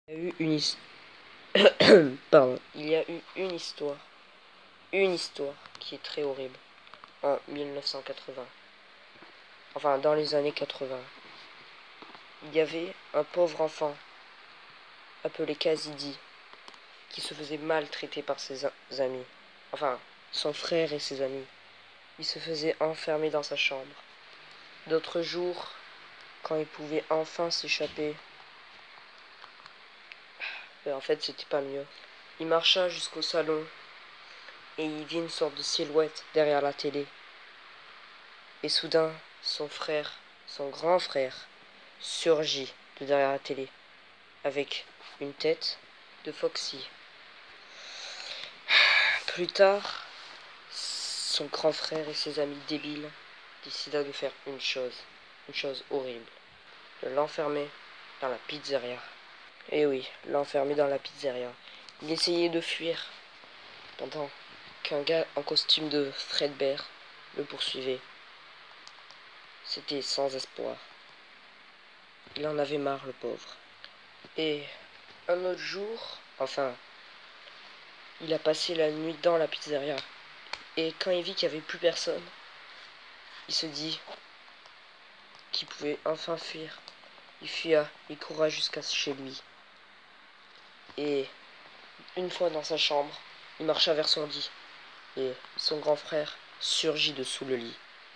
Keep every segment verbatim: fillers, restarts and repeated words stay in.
Il y a eu une his- Pardon. Il y a eu une histoire. Une histoire qui est très horrible. En mille neuf cent quatre-vingts. Enfin, dans les années quatre-vingts. Il y avait un pauvre enfant appelé Kazidi qui se faisait maltraiter par ses amis. Enfin, son frère et ses amis. Il se faisait enfermer dans sa chambre. D'autres jours, quand il pouvait enfin s'échapper, ben en fait c'était pas mieux. Il marcha jusqu'au salon et il vit une sorte de silhouette derrière la télé. Et soudain, son frère, son grand frère, surgit de derrière la télé avec une tête de Foxy. Plus tard, son grand frère et ses amis débiles décida de faire une chose, une chose horrible, de l'enfermer dans la pizzeria. Et oui, l'enfermer dans la pizzeria. Il essayait de fuir pendant qu'un gars en costume de Fredbear le poursuivait. C'était sans espoir. Il en avait marre, le pauvre. Et un autre jour, enfin, il a passé la nuit dans la pizzeria. Et quand il vit qu'il n'y avait plus personne, il se dit qu'il pouvait enfin fuir. Il fuya, il courra jusqu'à chez lui. Et une fois dans sa chambre, il marcha vers son lit. Et son grand frère surgit de sous le lit,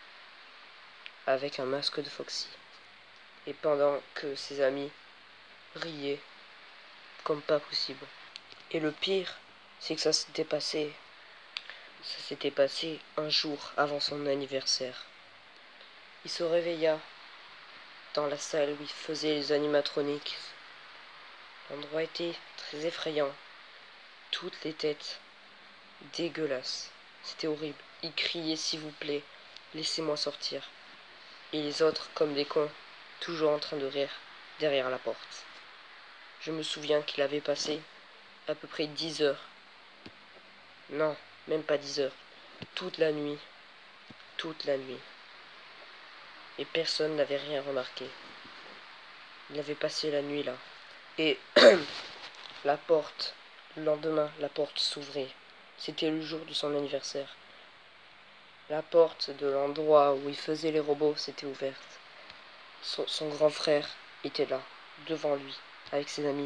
avec un masque de Foxy. Et pendant que ses amis riaient comme pas possible. Et le pire, c'est que ça s'était passé. Ça s'était passé un jour avant son anniversaire. Il se réveilla dans la salle où il faisait les animatroniques. L'endroit était très effrayant. Toutes les têtes dégueulasses. C'était horrible. Il criait, s'il vous plaît, laissez-moi sortir. Et les autres, comme des cons, toujours en train de rire, derrière la porte. Je me souviens qu'il avait passé à peu près dix heures. Non, même pas dix heures. Toute la nuit. Toute la nuit. Et personne n'avait rien remarqué. Il avait passé la nuit là. Et la porte, le lendemain, la porte s'ouvrait. C'était le jour de son anniversaire. La porte de l'endroit où il faisait les robots s'était ouverte. Son, son grand frère était là, devant lui, avec ses amis.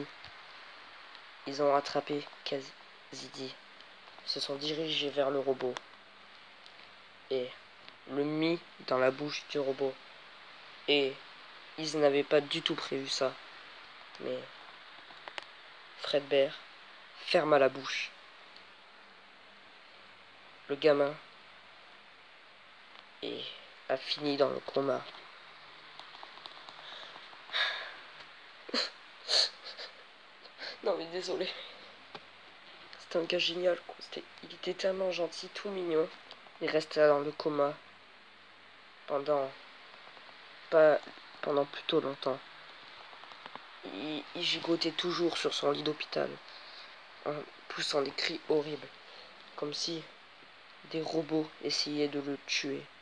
Ils ont attrapé Kazidi, se sont dirigés vers le robot et le mis dans la bouche du robot. Et ils n'avaient pas du tout prévu ça. Mais Fredbear ferma la bouche. Le gamin et a fini dans le coma. Non mais désolé. C'était un gars génial, quoi. Il était tellement gentil, tout mignon. Il restait dans le coma pendant pas pendant plutôt longtemps. Il, il gigotait toujours sur son lit d'hôpital, en poussant des cris horribles, comme si des robots essayaient de le tuer.